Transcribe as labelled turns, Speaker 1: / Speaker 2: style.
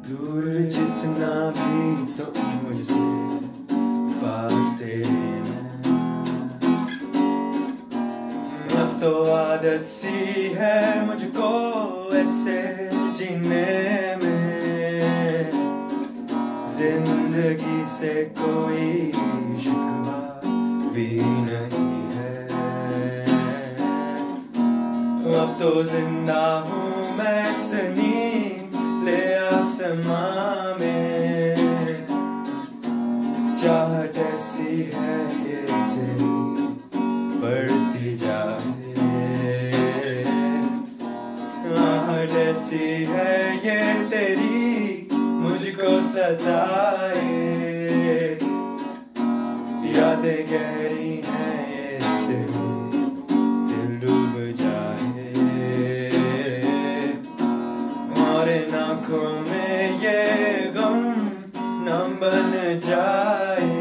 Speaker 1: दूर जितना भी तो मुझसे पास तेरे मैं। अब तो आदत सी है मुझको ऐसे जीने में, जिंदगी से कोई शिकवा भी नहीं है। अब तो जिंदा हूँ मैं नीले आसमां में, चाहत ऐसी है ये तेरी बढ़ती जाए, आहट ऐसी है ये तेरी मुझको सताए। यादें गहरी हैं ये तेरी दिल डूब जाए, और इन आँखों में ये गम न बन जाए।